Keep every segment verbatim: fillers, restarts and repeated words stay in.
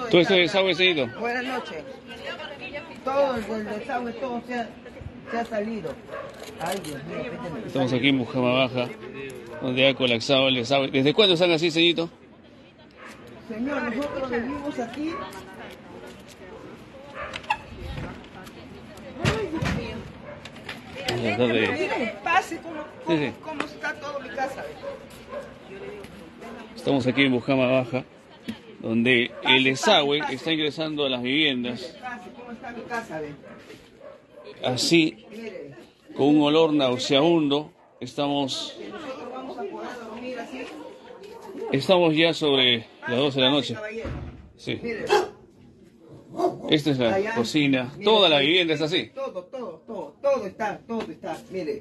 ¿Todo esto es desagüe, señorito? Buenas noches. Todo el desagüe, todo se ha, se ha salido. Ay, Dios mío, pétame. Estamos aquí en Bujama Baja, donde ha colapsado el desagüe. ¿Desde cuándo están así, señorito? Señor, nosotros vivimos aquí. Ay, Dios mío. Mire, Mire, pase cómo, cómo, Sí, sí. cómo está todo mi casa. Estamos aquí en Bujama Baja, donde el desagüe está ingresando a las viviendas, Pase cómo está mi casa, ve. así, Mire, con un olor nauseabundo. Estamos, nosotros vamos a poder dormir así. estamos ya sobre las doce de la noche. Caballero. Sí. Mire, Esta es la allá, cocina. mire, Toda la ahí, vivienda es así. Todo, todo, todo, todo está, todo está, mire.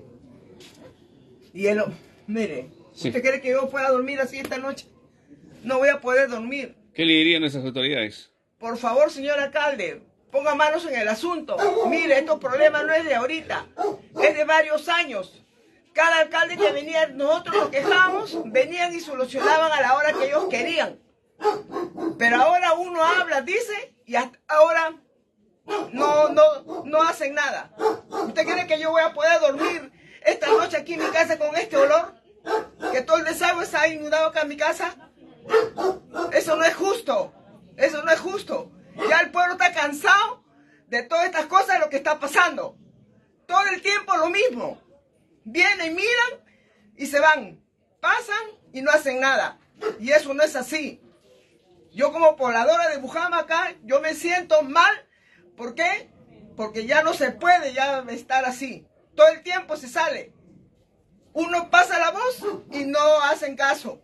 Y el, mire, Sí. ¿usted cree que yo pueda dormir así esta noche? No voy a poder dormir. ¿Qué le dirían nuestras autoridades? Por favor, señor alcalde, ponga manos en el asunto. Mire, estos problemas no es de ahorita, es de varios años. Cada alcalde que venía, nosotros nos quejábamos, venían y solucionaban a la hora que ellos querían. Pero ahora uno habla, dice, y hasta ahora no, no, no hacen nada. ¿Usted cree que yo voy a poder dormir esta noche aquí en mi casa con este olor? ¿Que todo el desagüe está inundado acá en mi casa? Eso no es justo, eso no es justo. Ya el pueblo está cansado de todas estas cosas, de lo que está pasando. Todo el tiempo lo mismo. Vienen, miran y se van. Pasan y no hacen nada. Y eso no es así. Yo como pobladora de Bujama acá, yo me siento mal. ¿Por qué? Porque ya no se puede ya estar así. Todo el tiempo se sale. Uno pasa la voz y no hacen caso.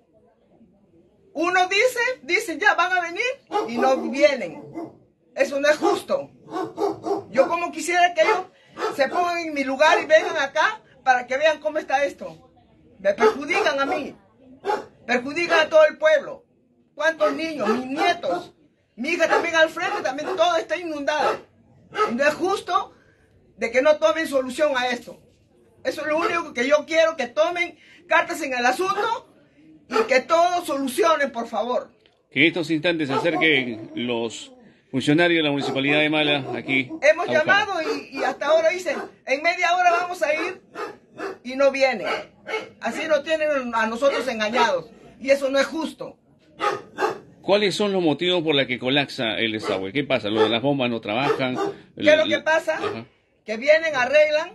Uno dice, dicen ya van a venir y no vienen. Eso no es justo. Yo como quisiera que ellos se pongan en mi lugar y vengan acá para que vean cómo está esto. Me perjudican a mí. Perjudican a todo el pueblo. ¿Cuántos niños? Mis nietos. Mi hija también al frente, también todo está inundado. Y no es justo de que no tomen solución a esto. Eso es lo único que yo quiero, que tomen cartas en el asunto y que todo solucionen, por favor. Que en estos instantes se acerquen los funcionarios de la Municipalidad de Mala aquí. Hemos a Bujama. llamado y, y hasta ahora dicen, en media hora vamos a ir y no vienen. Así nos tienen a nosotros engañados. Y eso no es justo. ¿Cuáles son los motivos por los que colapsa el desagüe? ¿Qué pasa? ¿Lo de las bombas no trabajan? ¿Qué es lo que pasa? Ajá. Que vienen, arreglan,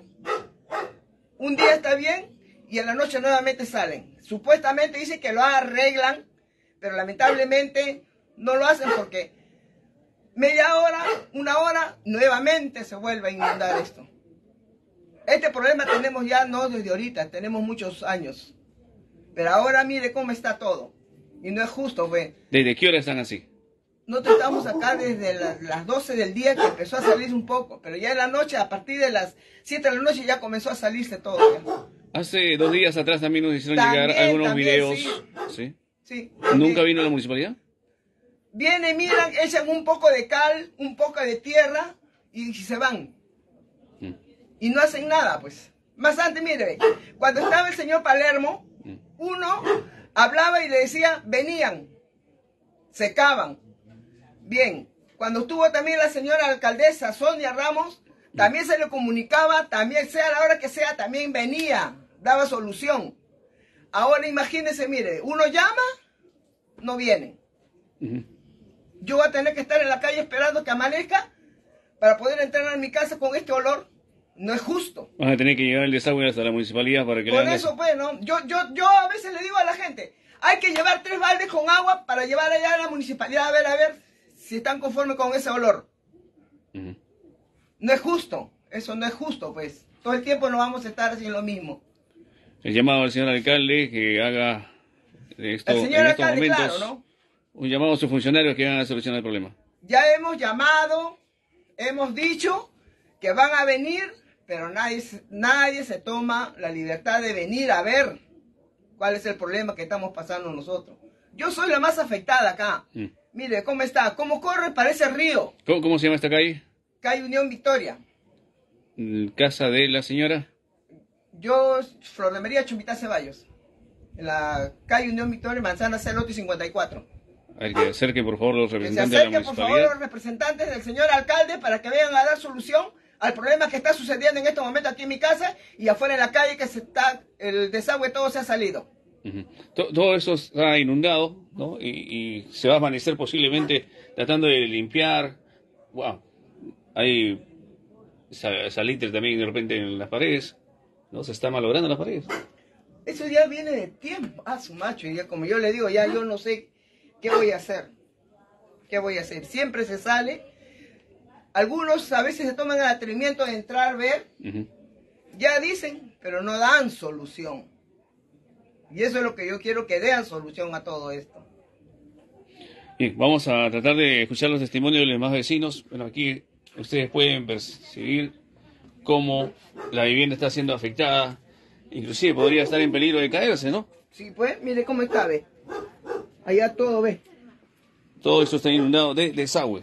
un día está bien y en la noche nuevamente salen. Supuestamente dicen que lo arreglan, pero lamentablemente no lo hacen porque media hora, una hora, nuevamente se vuelve a inundar esto. Este problema tenemos ya no desde ahorita, tenemos muchos años. Pero ahora mire cómo está todo. Y no es justo, ve. ¿Desde qué hora están así? Nosotros estamos acá desde la- las doce del día que empezó a salir un poco, pero ya en la noche, a partir de las siete de la noche ya comenzó a salirse todo. Ya. Hace dos días atrás también nos hicieron También, llegar algunos también, videos. sí. ¿Sí? Sí, ¿Nunca sí. vino la municipalidad? Vienen, miran, echan un poco de cal, un poco de tierra y se van. Mm. Y no hacen nada, pues. Más antes, mire, cuando estaba el señor Palermo, Mm. uno hablaba y le decía, venían, secaban. Bien, cuando estuvo también la señora alcaldesa Sonia Ramos, también se le comunicaba, también sea la hora que sea, también venía, daba solución. Ahora imagínense, mire, uno llama, no vienen. Ujú. Yo voy a tener que estar en la calle esperando que amanezca para poder entrar a mi casa con este olor. No es justo. Van a tener que llevar el desagüe hasta la municipalidad para que le Por hagan eso, eso. pues, ¿no? Yo, yo, yo a veces le digo a la gente, hay que llevar tres baldes con agua para llevar allá a la municipalidad a ver, a ver si están conformes con ese olor. Ujú. No es justo, eso no es justo, pues. Todo el tiempo no vamos a estar haciendo lo mismo. El llamado al señor alcalde que haga esto El señor en estos alcalde, momentos. claro, ¿no? Un llamado a sus funcionarios que van a solucionar el problema. Ya hemos llamado, hemos dicho que van a venir, pero nadie, se- nadie se toma la libertad de venir a ver cuál es el problema que estamos pasando nosotros. Yo soy la más afectada acá. Mm. Mire cómo está, cómo corre, parece río. ¿Cómo, cómo se llama esta calle? Calle Unión Victoria. Mm, Casa de la señora. Yo, Flor de María Chumbita Ceballos. En la calle Unión Victoria, Manzana C, lote cincuenta y cuatro. Hay que acerquen, por favor, los Que se representantes de la acerquen, por favor, municipalidad. los representantes del señor alcalde para que vengan a dar solución al problema que está sucediendo en este momento aquí en mi casa y afuera en la calle, que se está, el desagüe todo se ha salido. Uh-huh. Todo, todo eso está inundado, ¿no? Y, y se va a amanecer posiblemente tratando de limpiar. Wow. Hay sal- salitre también de repente en las paredes, ¿no? Se está malogrando las paredes. Eso ya viene de tiempo. Ah, su macho, y ya como yo le digo, ya yo no sé qué voy a hacer. ¿Qué voy a hacer? Siempre se sale. Algunos a veces se toman el atrevimiento de entrar, ver. Uh-huh. Ya dicen, pero no dan solución. Y eso es lo que yo quiero, que den solución a todo esto. Bien, vamos a tratar de escuchar los testimonios de los demás vecinos. Bueno, aquí ustedes pueden percibir cómo la vivienda está siendo afectada. Inclusive podría estar en peligro de caerse, ¿no? Sí, pues, mire cómo está, ve. Allá todo, ve. Todo esto está inundado de desagüe.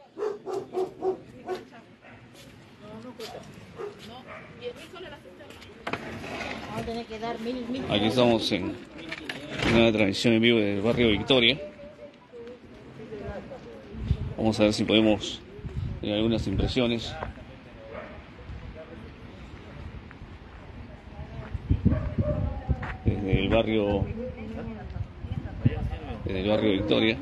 Aquí estamos en una transmisión en vivo del barrio Victoria. Vamos a ver si podemos tener algunas impresiones. Desde el barrio, desde el barrio Victoria.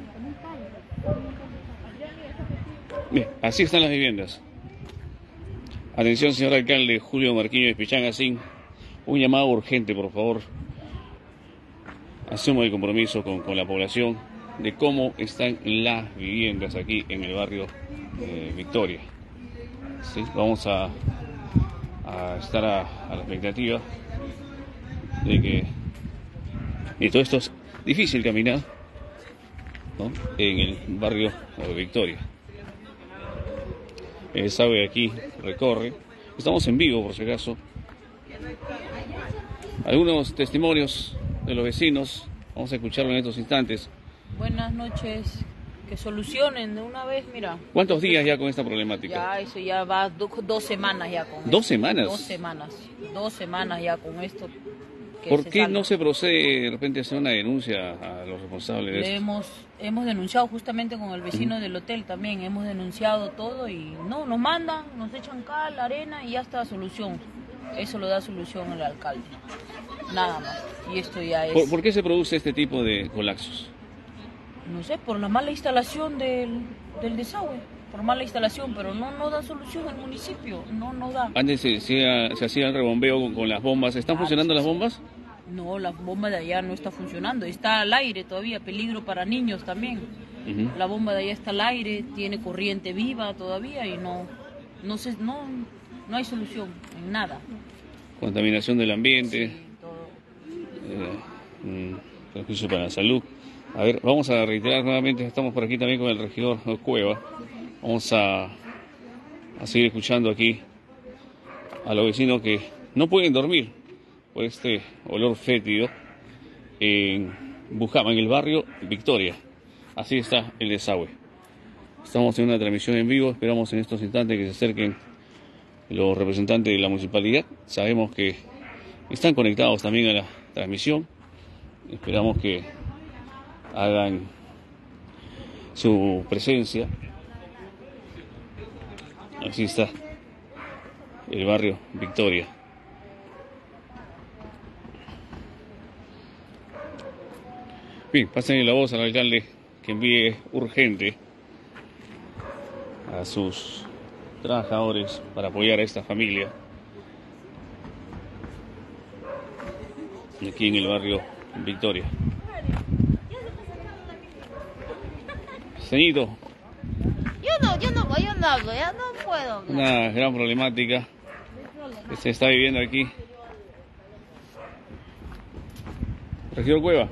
Bien, así están las viviendas. Atención, señor alcalde Julio Marquinhos de Pichangacín. Un llamado urgente, por favor. Asumo el compromiso con, con la población de cómo están las viviendas aquí en el barrio eh, Victoria. ¿Sí? Vamos a, a estar a, a la expectativa de que... Y todo esto es difícil caminar, ¿no? En el barrio de Victoria. El desagüe aquí recorre. Estamos en vivo, por si acaso. Algunos testimonios de los vecinos, vamos a escucharlo en estos instantes. Buenas noches, que solucionen de una vez, mira. ¿Cuántos días ya con esta problemática? Ya, eso ya va do, dos semanas ya con ¿Dos esto. semanas? Dos semanas, dos semanas ya con esto. que ¿Por se qué salga. no se procede de repente a hacer una denuncia a los responsables de Le esto? hemos, hemos denunciado justamente con el vecino del hotel también, hemos denunciado todo y no, nos mandan, nos echan cal, arena y ya está solución. Eso lo da solución el alcalde, nada más. Y esto ya es, ¿Por, por qué se produce este tipo de colapsos? no sé, por la mala instalación del, del desagüe, por mala instalación, pero no, no da solución el municipio, no, no da. Antes se, se, se hacía el rebombeo con, con las bombas. ¿Están Ah, funcionando sí, las sí. bombas? No, la bomba de allá no está funcionando, está al aire todavía, peligro para niños también. Uh-huh. La bomba de allá está al aire, tiene corriente viva todavía y no, no sé, no, no hay solución en nada. Contaminación del ambiente, Sí, todo. eh, mm, perjuicio para la salud. A ver, vamos a reiterar nuevamente, estamos por aquí también con el regidor Cueva. Vamos a, a seguir escuchando aquí a los vecinos que no pueden dormir por este olor fétido en Bujama, en el barrio Victoria. Así está el desagüe. Estamos en una transmisión en vivo, esperamos en estos instantes que se acerquen los representantes de la municipalidad. Sabemos que están conectados también a la transmisión. Esperamos que hagan su presencia. Así está el barrio Victoria. Bien, pasen la voz al alcalde que envíe urgente a sus trabajadores para apoyar a esta familia aquí en el barrio Victoria. Señito, Yo no, yo no voy, yo no hablo, ya no puedo hablar. una gran problemática que se está viviendo aquí. Regidor Cueva.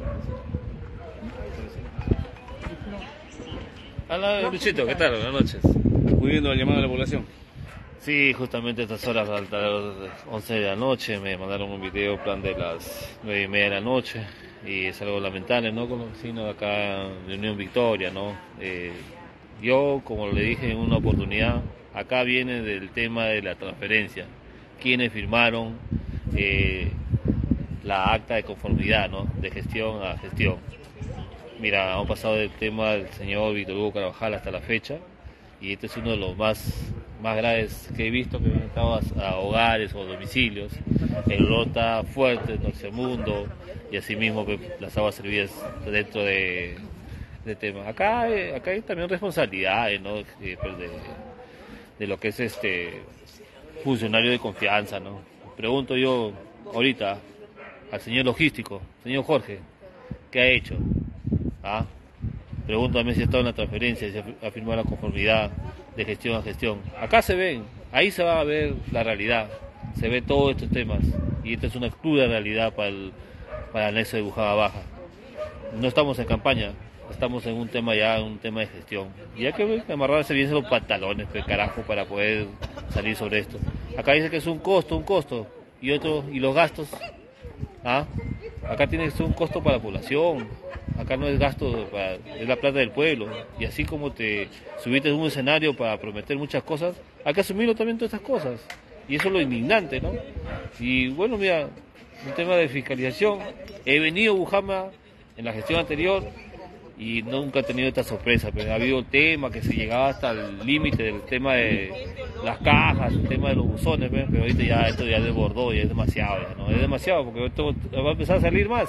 Hola Luchito, ¿qué tal? Buenas noches. Acudiendo al llamado de la población. Sí, justamente a estas horas, a las once de la noche, me mandaron un video, plan de las nueve y media de la noche, y es algo lamentable, ¿no? Con los vecinos de acá de Unión Victoria, ¿no? Eh, yo, como le dije en una oportunidad, acá viene del tema de la transferencia, quienes firmaron eh, la acta de conformidad, ¿no? De gestión a gestión. Mira, hemos pasado del tema del señor Víctor Hugo Carvajal hasta la fecha, y este es uno de los más, más graves que he visto, que han entrado a, a hogares o domicilios. El olor está fuerte en el mundo, y asimismo pues, las aguas servidas dentro de, de tema. Acá, hay- acá hay también responsabilidades, ¿no? Eh, pues, de, de lo que es este funcionario de confianza, ¿no? Pregunto yo ahorita al señor logístico, señor Jorge, ¿qué ha hecho? ¿Ah? Pregúntame si ha estado en la transferencia, si ha firmado la conformidad de gestión a gestión. Acá se ven, ahí se va a ver la realidad, se ve todos estos temas, y esta es una cruda realidad para el, para el anexo de Bujaba Baja. No estamos en campaña, estamos en un tema ya, un tema de gestión. Y hay que amarrarse bien los pantalones, pues, carajo, para poder salir sobre esto. Acá dice que es un costo, un costo, y otro, y los gastos, ¿ah? Acá tiene que ser un costo para la población, acá no es gasto, para, es la plata del pueblo, y así como te subiste en un escenario para prometer muchas cosas, hay que asumirlo también todas estas cosas, y eso es lo indignante, ¿no? Y bueno, mira, un tema de fiscalización, he venido a Bujama en la gestión anterior, y nunca he tenido esta sorpresa, pero ha habido temas que se llegaba hasta el límite del tema de las cajas, el tema de los buzones, ¿ves? Pero ahorita ya esto ya desbordó, ya es demasiado, ya, ¿no? Es demasiado, porque esto va a empezar a salir más.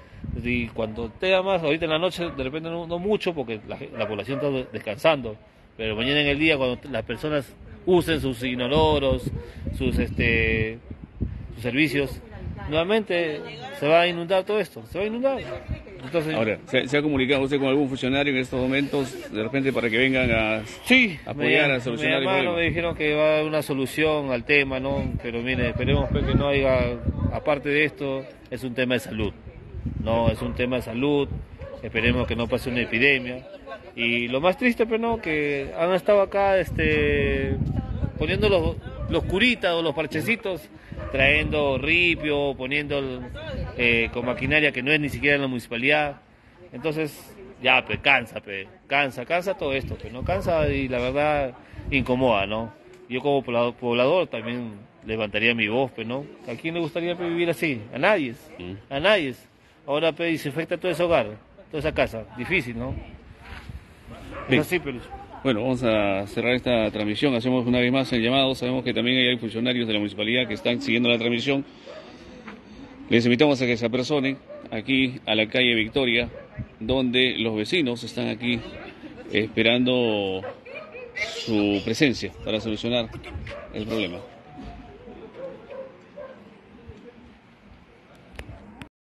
Y cuando tenga más, ahorita en la noche, de repente no, no mucho, porque la, la población está descansando, pero mañana en el día, cuando las personas usen sus inodoros, sus, este, sus servicios, nuevamente se va a inundar todo esto, se va a inundar. Entonces, Ahora, ¿se, se ha comunicado usted con algún funcionario en estos momentos, de repente, para que vengan a sí, apoyar me, a solucionar me el llamaron, problema? me dijeron que va a haber una solución al tema, ¿no? Pero mire, esperemos pues, que no haya, aparte de esto, es un tema de salud, no, es un tema de salud, esperemos que no pase una epidemia. Y lo más triste, pues, ¿no? Que han estado acá, este, poniendo los, los curitas o los parchecitos, trayendo ripio, poniendo eh, con maquinaria que no es ni siquiera en la municipalidad. Entonces, ya, pues, cansa, pues, cansa, cansa todo esto, pues, ¿no? Cansa y la verdad incomoda, ¿no? Yo como poblador, poblador también levantaría mi voz, pues, ¿no? ¿A quién le gustaría pues, vivir así? A nadie, a nadie. Ahora, pues, se afecta todo ese hogar, toda esa casa, difícil, ¿no? Bien. Es así, pero... Bueno, vamos a cerrar esta transmisión. Hacemos una vez más el llamado. Sabemos que también hay funcionarios de la municipalidad que están siguiendo la transmisión. Les invitamos a que se apersonen aquí a la calle Victoria, donde los vecinos están aquí esperando su presencia para solucionar el problema.